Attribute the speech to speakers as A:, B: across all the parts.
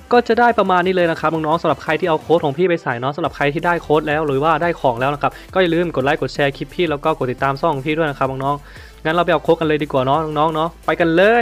A: ก็จะได้ประมาณนี้เลยนะครับน้องๆสำหรับใครที่เอาโค้ดของพี่ไปใส่เนาะสำหรับใครที่ได้โค้ดแล้วหรือว่าได้ของแล้วนะครับก็อย่าลืมกดไลค์กดแชร์คลิปพี่แล้วก็กดติดตามช่องของพี่ด้วยนะครับน้องๆงั้นเราไปเอาโค้ดกันเลยดีกว่าเนาะน้องๆเนาะไปกันเลย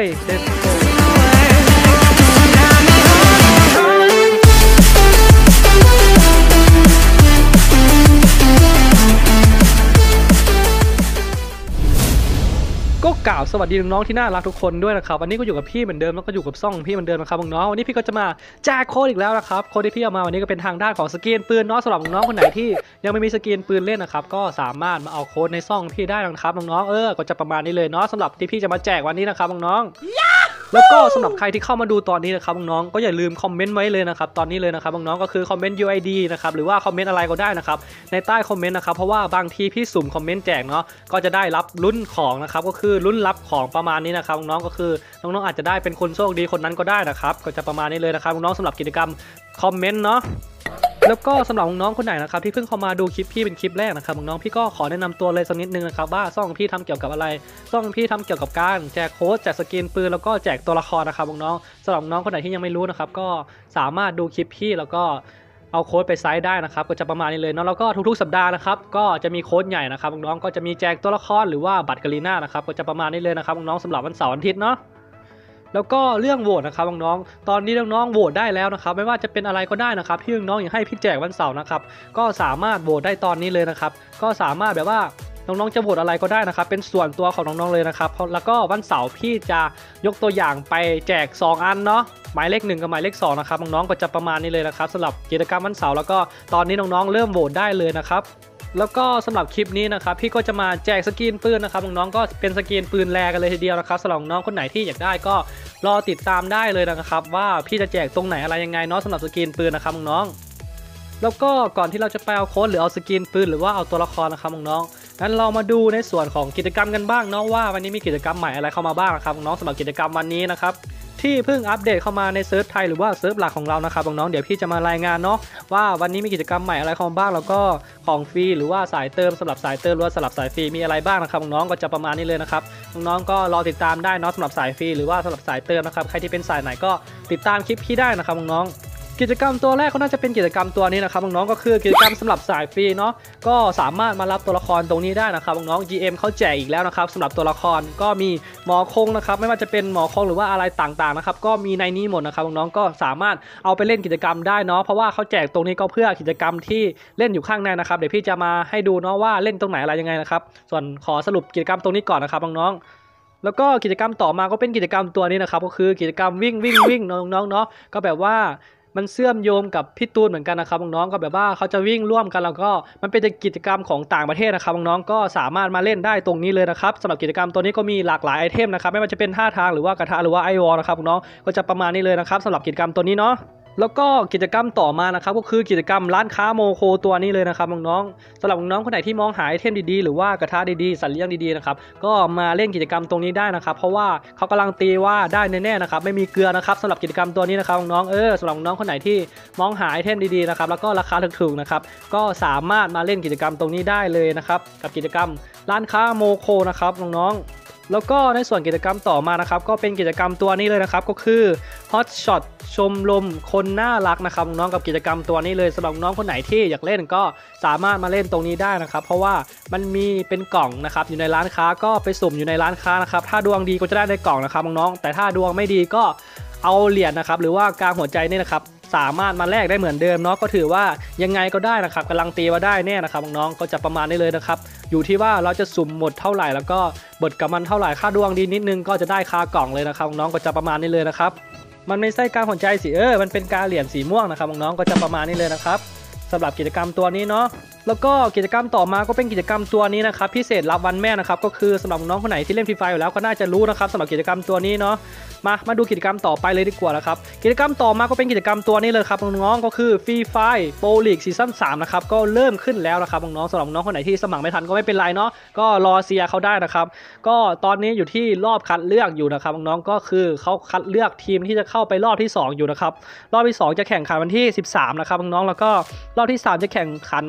A: ก็กล่าวสวัสดีน้องๆที่น่ารักทุกคนด้วยนะครับวันนี้ก็อยู่กับพี่เหมือนเดิมแล้วก็อยู่กับซ่องพี่เหมือนเดิมนะครับน้องๆวันนี้พี่ก็จะมาแจกโค้ดอีกแล้วนะครับโค้ดที่พี่เอามาวันนี้ก็เป็นทางด้านของสกินปืนเนาะสำหรับน้องๆคนไหนที่ยังไม่มีสกินปืนเล่นนะครับก็สามารถมาเอาโค้ดในซ่องพี่ได้นะครับน้องๆก็จะประมาณนี้เลยเนาะสำหรับที่พี่จะมาแจกวันนี้นะครับน้องๆแล้วก็สำหรับใครที่เข้ามาดูตอนนี้นะครับน้องๆก็อย่าลืมคอมเมนต์ไว้เลยนะครับตอนนี้เลยนะครับน้องๆก็คือคอมเมนต์ UID นะครับหรือว่าคอมเมนต์อะไรก็ได้นะครับในใต้คอมเมนต์นะครับเพราะว่าบางทีพี่สุ่มคอมเมนต์แจกเนาะก็จะได้รับลุ้นของนะครับก็คือลุ้นรับของประมาณนี้นะครับน้องๆก็คือน้องๆอาจจะได้เป็นคนโชคดีคนนั้นก็ได้นะครับก็จะประมาณนี้เลยนะครับน้องๆสำหรับกิจกรรมคอมเมนต์เนาะแล้วก็สำหรับน้องๆคนไหนนะครับที่เพิ่งเข้ามาดูคลิปพี่เป็นคลิปแรกนะครับน้องๆพี่ก็ขอแนะนำตัวเลยสักนิดนึงนะครับว่าซ่องพี่ทำเกี่ยวกับอะไรซ่องพี่ทำเกี่ยวกับการแจกโค้ดแจกสกินปืนแล้วก็แจกตัวละครนะครับน้องๆสำหรับน้องคนไหนที่ยังไม่รู้นะครับก็สามารถดูคลิปพี่แล้วก็เอาโค้ดไปไซต์ได้นะครับก็จะประมาณนี้เลยเนาะแล้วก็ทุกๆสัปดาห์นะครับก็จะมีโค้ดใหญ่นะครับน้องๆก็จะมีแจกตัวละครหรือว่าบัตรกาลีน่านะครับก็จะประมาณนี้เลยนะครับน้องๆสำหรับวันเสาร์อาทิตย์เนาะแล้วก็เรื่องโหวตนะครับน้องๆตอนนี้น้องๆโหวตได้แล้วนะครับไม่ว่าจะเป็นอะไรก็ได้นะครับที่น้องๆอยากให้พี่แจกวันเสาร์นะครับก็สามารถโหวตได้ตอนนี้เลยนะครับก็สามารถแบบว่าน้องๆจะโหวตอะไรก็ได้นะครับเป็นส่วนตัวของน้องๆเลยนะครับแล้วก็วันเสาร์พี่จะยกตัวอย่างไปแจก2อันเนาะหมายเลข1กับหมายเลข2นะครับน้องๆก็จะประมาณนี้เลยนะครับสำหรับกิจกรรมวันเสาร์แล้วก็ตอนนี้น้องๆเริ่มโหวตได้เลยนะครับแล้วก็สำหรับคลิปนี้นะครับพี่ก็จะมาแจกสกินปืนนะครับน้องๆก็เป็นสกินปืนแรกันเลยทีเดียวนะครับสำหรับน้องคนไหนที่อยากได้ก็รอติดตามได้เลยนะครับว่าพี่จะแจกตรงไหนอะไรยังไงเนาะสำหรับสกินปืนนะครับน้องๆแล้วก็ก่อนที่เราจะไปเอาโค้ดหรือเอาสกินปืนหรือว่าเอาตัวละครนะครับน้องๆงั้นเรามาดูในส่วนของกิจกรรมกันบ้างเนาะว่าวันนี้มีกิจกรรมใหม่อะไรเข้ามาบ้างนะครับน้องสำหรับกิจกรรมวันนี้นะครับที่เพิ่งอัปเดตเข้ามาในเซิร์ฟไทยหรือว่าเซิร์ฟหลักของเรานะครับน้องๆเดี๋ยวพี่จะมารายงานเนาะว่าวันนี้มีกิจกรรมใหม่อะไรเข้ามาบ้างแล้วก็ของฟรีหรือว่าสายเติมสำหรับสายเติมหรือว่าสำหรับสายฟรีมีอะไรบ้างนะครับน้องๆก็จะประมาณนี้เลยนะครับน้องๆก็รอติดตามได้เนาะสำหรับสายฟรีหรือว่าสำหรับสายเติมนะครับใครที่เป็นสายไหนก็ติดตามคลิปพี่ได้นะครับน้องๆกิจกรรมตัวแรกก็น่าจะเป็นกิจกรรมตัวนี้นะครับน้องๆก็คือกิจกรรมสำหรับสายฟรีเนาะก็สามารถมารับตัวละครตรงนี้ได้นะครับน้องๆ GM เขาแจกอีกแล้วนะครับสำหรับตัวละครก็มีหมอคงนะครับไม่ว่าจะเป็นหมอคงหรือว่าอะไรต่างๆนะครับก็มีในนี้หมดนะครับน้องๆก็สามารถเอาไปเล่นกิจกรรมได้เนาะเพราะว่าเขาแจกตรงนี้ก็เพื่อกิจกรรมที่เล่นอยู่ข้างในนะครับเดี๋ยวพี่จะมาให้ดูเนาะว่าเล่นตรงไหนอะไรยังไงนะครับส่วนขอสรุปกิจกรรมตรงนี้ก่อนนะครับน้องๆแล้วก็กิจกรรมต่อมาก็เป็นกิจกรรมตัวนี้นะครับก็คือกิจกรรมวิ่งน้องๆเนาะก็แบบว่ามันเชื่อมโยงกับพี่ตูนเหมือนกันนะครับน้องๆก็แบบว่าเขาจะวิ่งร่วมกันแล้วก็มันเป็นกิจกรรมของต่างประเทศนะครับน้องๆก็สามารถมาเล่นได้ตรงนี้เลยนะครับสำหรับกิจกรรมตัวนี้ก็มีหลากหลายไอเทมนะครับไม่ว่าจะเป็นท่าทางหรือว่ากระทะหรือว่าไอวอลนะครับน้องก็จะประมาณนี้เลยนะครับสำหรับกิจกรรมตัวนี้เนาะแล้วก็กิจกรรมต่อมานะครับก็คือกิจกรรมร้านค้าโมโคตัวนี้เลยนะครับน้องๆสำหรับน้องคนไหนที่มองหาไอเทมดีๆหรือว่ากระทะดีๆสัตว์เลี้ยงดีๆนะครับก็มาเล่นกิจกรรมตรงนี้ได้นะครับเพราะว่าเขากำลังตีว่าได้แน่ๆนะครับไม่มีเกลือนะครับสำหรับกิจกรรมตัวนี้นะครับน้องๆสำหรับน้องคนไหนที่มองหาไอเทมดีๆนะครับแล้วก็ราคาถูกๆนะครับก็สามารถมาเล่นกิจกรรมตรงนี้ได้เลยนะครับกับกิจกรรมร้านค้าโมโคนะครับน้องๆแล้วก็ในส่วนกิจกรรมต่อมานะครับก็เป็นกิจกรรมตัวนี้เลยนะครับก็คือ Hot Shot ชมรมคนน่ารักนะครับน้องกับกิจกรรมตัวนี้เลยสำหรับน้องคนไหนที่อยากเล่นก็สามารถมาเล่นตรงนี้ได้นะครับเพราะว่ามันมีเป็นกล่องนะครับอยู่ในร้านค้าก็ไปสุ่มอยู่ในร้านค้านะครับถ้าดวงดีก็จะได้ในกล่องนะครับน้องแต่ถ้าดวงไม่ดีก็เอาเหรียญนะครับหรือว่ากลางหัวใจนี่นะครับสามารถมาแลกได้เหมือนเดิมเนาะก็ถือว่ายังไงก็ได้นะครับกำลังตีว่าได้แน่นะครับน้องก็จะประมาณนี้เลยนะครับอยู่ที่ว่าเราจะสุ่มหมดเท่าไหร่แล้วก็บทกับมันเท่าไหร่ค่าดวงดีนิดนึงก็จะได้คากล่องเลยนะครับน้องก็จะประมาณนี้เลยนะครับมันไม่ใช่การหัวใจสิมันเป็นการเหรียญสีม่วงนะครับน้องก็จะประมาณนี้เลยนะครับสำหรับกิจกรรมตัวนี้เนาะแล้วก็กิจกรรมต่อมาก็เป็นกิจกรรมตัวนี้นะครับพิเศษรับวันแม่นะครับก็คือสำหรับน้องคนไหนที่เล่นฟรีไฟอยู่แล้วก็น่าจะรู้นะครับสำหรับกิจกรรมตัวนี้เนาะมาดูกิจกรรมต่อไปเลยดีกว่านะครับกิจกรรมต่อมาก็เป็นกิจกรรมตัวนี้เลยครับน้องๆก็คือฟรีไฟโปรลีกซีซั่น3นะครับก็เริ่มขึ้นแล้วนะครับน้องๆสำหรับน้องคนไหนที่สมัครไม่ทันก็ไม่เป็นไรเนาะก็รอเชียร์เขาได้นะครับก็ตอนนี้อยู่ที่รอบคัดเลือกอยู่นะครับน้องๆก็คือเขาคัดเลือกทีมที่จะเข้าไปรอบที่2อยู่นะครับรอบที่2จะแข่งขันวันที่13นะครับน้องๆแล้วก็รอบที่3จะแข่งขันวันที่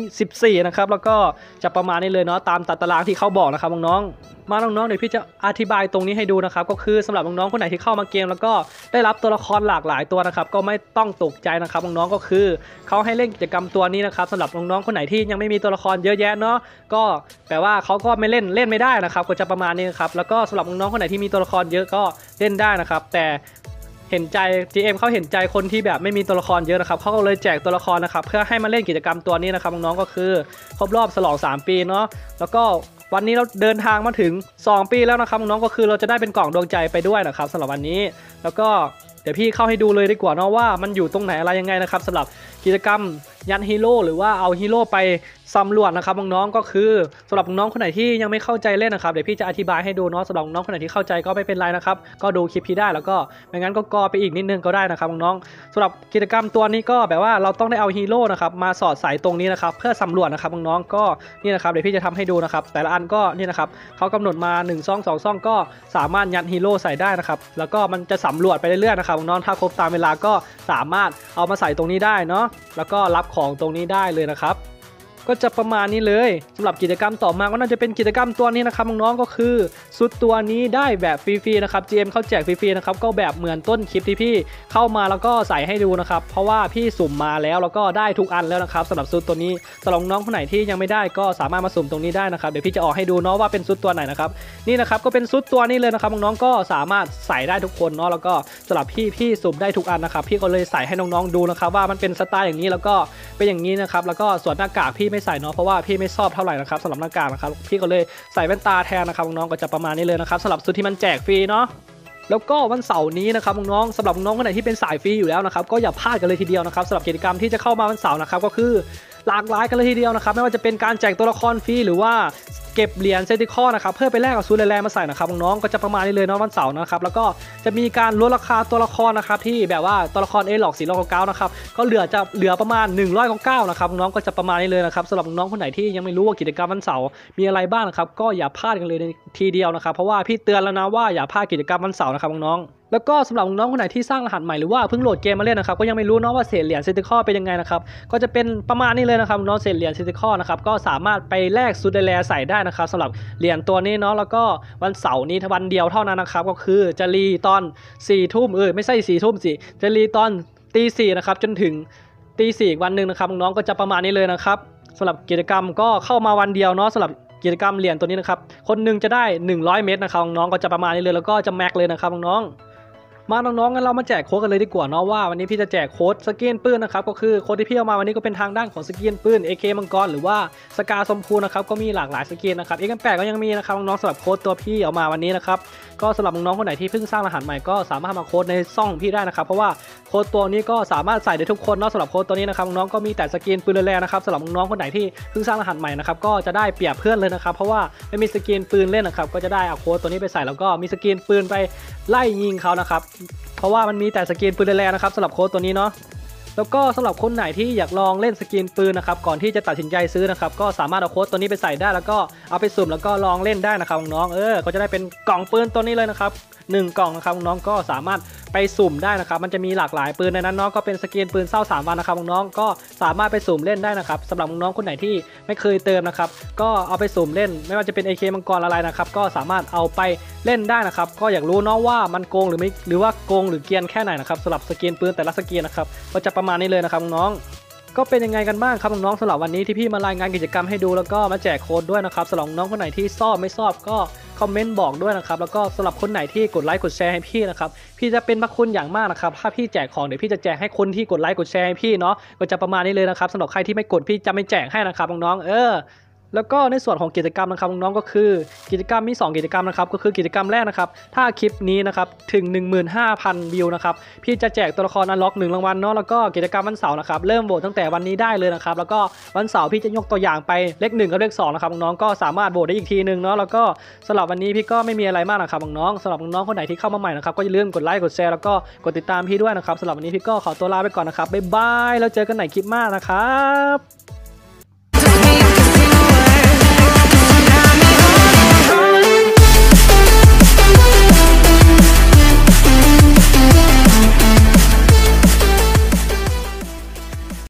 A: 14นะครับแล้วก็จะประมาณนี้เลยเนาะตามตารางที่เขาบอกนะครับน้องๆมาน้องๆเดี๋ยวพี่จะอธิบายตรงนี้ให้ดูนะครับก็คือสำหรับน้องๆคนไหนที่เข้ามาเกมแล้วก็ได้รับตัวละครหลากหลายตัวนะครับก็ไม่ต้องตกใจนะครับน้องๆก็คือเขาให้เล่นกิจกรรมตัวนี้นะครับสำหรับน้องๆคนไหนที่ยังไม่มีตัวละครเยอะแยะเนาะก็แปลว่าเขาก็ไม่เล่นไม่ได้นะครับก็จะประมาณนี้ครับแล้วก็สำหรับน้องๆคนไหนที่มีตัวละครเยอะก็เล่นได้นะครับแต่เห็นใจ GM เขาเห็นใจคนที่แบบไม่มีตัวละครเยอะนะครับเขาก็เลยแจกตัวละครนะครับเพื่อให้มาเล่นกิจกรรมตัวนี้นะครับน้องๆก็คือครบรอบฉลอง3 ปีเนาะแล้วก็วันนี้เราเดินทางมาถึง2 ปีแล้วนะครับน้องๆก็คือเราจะได้เป็นกล่องดวงใจไปด้วยนะครับสำหรับวันนี้แล้วก็เดี๋ยวพี่เข้าให้ดูเลยดีกว่าเนาะว่ามันอยู่ตรงไหนอะไรยังไงนะครับสำหรับกิจกรรมยันฮีโร่หรือว่าเอาฮีโร่ไปสำรวจนะครับน้องๆก็คือสำหรับน้องคนไหนที่ยังไม่เข้าใจเล่นนะครับเดี๋ยวพี่จะอธิบายให้ดูเนาะสำหรับน้องคนไหนที่เข้าใจก็ไม่เป็นไรนะครับก็ดูคลิปพี่ได้แล้วก็ไม่งั้นก็กอไปอีกนิดนึงก็ได้นะครับน้องๆสำหรับกิจกรรมตัวนี้ก็แบบว่าเราต้องได้เอาฮีโร่นะครับมาสอดใส่ตรงนี้นะครับเพื่อสำรวจนะครับน้องๆก็นี่นะครับเดี๋ยวพี่จะทำให้ดูนะครับแต่ละอันก็นี่นะครับเขากำหนดมา1 ช่อง2 ช่องก็สามารถยัดฮีโร่ใส่ได้นะครับแล้วก็มันจะสำรวจไปเรื่อยๆนะครับน้องๆถ้าครบตามเวลาก็สามารถเอามาใส่ตรงนี้ได้เนาะแล้วก็รับของตรงนี้ได้เลยนะครับก็จะประมาณนี้เลยสำหรับกิจกรรมต่อมาก็น่าจะเป็นกิจกรรมตัวนี้นะครับน้องๆก็คือชุดตัวนี้ได้แบบฟรีๆนะครับ GM เขาแจกฟรีๆนะครับก็แบบเหมือนต้นคลิปที่พี่เข้ามาแล้วก็ใส่ให้ดูนะครับเพราะว่าพี่สุ่มมาแล้วก็ได้ทุกอันแล้วนะครับสำหรับชุดตัวนี้สำหรับน้องคนไหนที่ยังไม่ได้ก็สามารถมาสุ่มตรงนี้ได้นะครับเดี๋ยวพี่จะออกให้ดูเนาะว่าเป็นชุดตัวไหนนะครับนี่นะครับก็เป็นชุดตัวนี้เลยนะครับน้องๆก็สามารถใส่ได้ทุกคนเนาะแล้วก็สำหรับพี่สุ่มได้ทุกอันนะครับพี่ก็เลยใส่ให้น้องๆดูนะครับว่ามันเป็นสไตล์อย่างนี้แล้วก็เป็นอย่างนี้นะครับแล้วก็ส่วนหน้ากากพี่ไม่ใส่เนาะเพราะว่าพี่ไม่ชอบเท่าไหร่นะครับสำหรับหน้ากากนะครับพี่ก็เลยใส่แว่นตาแทนนะครับน้องๆก็จะประมาณนี้เลยนะครับสำหรับชุดที่มันแจกฟรีเนาะแล้วก็วันเสาร์นี้นะครับน้องๆสำหรับน้องคนไหนที่เป็นสายฟรีอยู่แล้วนะครับก็อย่าพลาดกันเลยทีเดียวนะครับสำหรับกิจกรรมที่จะเข้ามาวันเสาร์นะครับก็คือหลากหลายกันเลยทีเดียวนะครับไม่ว่าจะเป็นการแจกตัวละครฟรีหรือว่าเก็บเหรียญเซติคอนะครับเพื่อไปแลกกับซูแลมาใส่นะครับน้องๆก็จะประมาณนี้เลยเนาะวันเสาร์นะครับแล้วก็จะมีการลดราคาตัวละครนะครับที่แบบว่าตัวละครหลอก499นะครับก็เหลือประมาณ199นะครับน้องก็จะประมาณนี้เลยนะครับสำหรับน้องคนไหนที่ยังไม่รู้ว่ากิจกรรมวันเสาร์มีอะไรบ้างนะครับก็อย่าพลาดกันเลยทีเดียวนะครับเพราะว่าพี่เตือนแล้วนะว่าอย่าพลาดกิจกรรมวันเสาร์นะครับน้องแล้วก็สำหรับน้องคนไหนที่สร้างรหัสใหม่หรือว่าเพิ่งโหลดเกมมาเล่นนะครับก็ยังไม่รู้เนาะว่าเศษเหรียญเซติคอเป็นยังไงนะครับก็จะเป็นประมาณนี้เลยนะครับน้องเศษเหรียญเซติคอนะครับก็สามารถไปแลกซูเดเลใส่ได้นะครับสำหรับเหรียญตัวนี้เนาะแล้วก็วันเสาร์นี้วันเดียวเท่านั้นนะครับก็คือจะรีตอน4 ทุ่มไม่ใช่4 ทุ่มสิจะรีตอนตี 4นะครับจนถึงตี 4วันหนึ่งนะครับน้องก็จะประมาณนี้เลยนะครับสำหรับกิจกรรมก็เข้ามาวันเดียวเนาะสำหรับกิจกรรมเหรียญตัวนี้นะครับคนหนึ่งจะได้100 เม็ดนะครับน้องก็จะประมาณนี้เลยแล้วก็จะแม็กเลยนะครับน้องมาน้องๆงั้นเรามาแจกโค้ดกันเลยดีกว่าเนาะว่าวันนี้พี่จะแจกโค้ดสกินปืนนะครับก็คือโค้ดที่พี่เอามาวันนี้ก็เป็นทางด้านของสกินปืน AK มังกรหรือว่าสกาชมพูนะครับก็มีหลากหลายสกินนะครับX8ก็ยังมีนะครับน้องๆสำหรับโค้ดตัวพี่เอามาวันนี้นะครับก็สำหรับน้องๆคนไหนที่เพิ่งสร้างรหัสใหม่ก็สามารถมาโค้ดในช่องพี่ได้นะครับเพราะว่าโค้ดตัวนี้ก็สามารถใส่ได้ทุกคนเนาะสำหรับโค้ดตัวนี้นะครับน้องๆก็มีแต่สกินปืนแรงนะครับสำหรับน้องๆคนไหนที่เพิ่งสร้างรหัสใหม่นะครับก็จะได้เปรียบเพื่อนเลยนะครับเพราะว่าไม่มีสกินปืนเล่นนะครับก็จะได้เอาโค้ดตัวนี้ไปใส่แล้วก็มีสกินปืนไปไล่ยิงเขานะครับเพราะว่ามันมีแต่สกินปืนแรงนะครับสำหรับโค้ดตัวนี้เนาะแล้วก็สำหรับคนไหนที่อยากลองเล่นสกินปืนนะครับก่อนที่จะตัดสินใจซื้อนะครับก็สามารถเอาโค้ดตัวนี้ไปใส่ได้แล้วก็เอาไปสุ่มแล้วก็ลองเล่นได้นะครับน้องก็จะได้เป็นกล่องปืนตัวนี้เลยนะครับ1 กล่องนะครับน้องก็สามารถไปสุ่มได้นะครับมันจะมีหลากหลายปืนในนั้นเนาะก็เป็นสกินปืนเศร้า3 วันนะครับน้องก็สามารถไปสุ่มเล่นได้นะครับสำหรับน้องคนไหนที่ไม่เคยเติมนะครับก็เอาไปสุ่มเล่นไม่ว่าจะเป็น AK มังกรอะไรนะครับก็สามารถเอาไปเล่นได้นะครับก็อยากรู้เนาะว่ามันโกงหรือไม่หรือว่าโกงหรือเกียนแค่ไหนนะครับสำหรับสกินปืนแต่ละสกินนะครับก็จะประมาณนี้เลยนะครับน้องก็เป็นยังไงกันบ้างครับน้องๆสำหรับวันนี้ที่พี่มารายงานกิจกรรมให้ดูแล้วก็มาแจกโค้ดด้วยนะครับสำหรับน้องคนไหนที่ชอบไม่ชอบก็คอมเมนต์บอกด้วยนะครับแล้วก็สำหรับคนไหนที่กดไลค์กดแชร์ให้พี่นะครับพี่จะเป็นพระคุณอย่างมากนะครับถ้าพี่แจกของเดี๋ยวพี่จะแจกให้คนที่กดไลค์กดแชร์ให้พี่เนาะก็จะประมาณนี้เลยนะครับสำหรับใครที่ไม่กดพี่จะไม่แจกให้นะครับน้องๆแล้วก็ในส่วนของกิจกรรมนะครับน้องๆก็คือกิจกรรมมี2 กิจกรรมนะครับก็คือกิจกรรมแรกนะครับถ้าคลิปนี้นะครับถึง 15,000 วิวนะครับพี่จะแจกตัวละครอันล็อก1 รางวัลเนาะแล้วก็กิจกรรมวันเสาร์นะครับเริ่มโหวตตั้งแต่วันนี้ได้เลยนะครับแล้วก็วันเสาร์พี่จะยกตัวอย่างไปเลข1กับเลข2นะครับน้องๆก็สามารถโหวตได้อีกทีนึงเนาะแล้วก็สำหรับวันนี้พี่ก็ไม่มีอะไรมากนะครับน้องๆสำหรับน้องๆคนไหนที่เข้ามาใหม่นะครับก็อย่าลืมกดไลค์กดแชร์แล้วก็กดติดตามพี่ด้วยนะครับสำหรับวันนี้พี่ก็ขอตัวลาไปก่อนนะครับบ๊ายบายแล้วเจอกันใหม่คลิปหน้านะครับ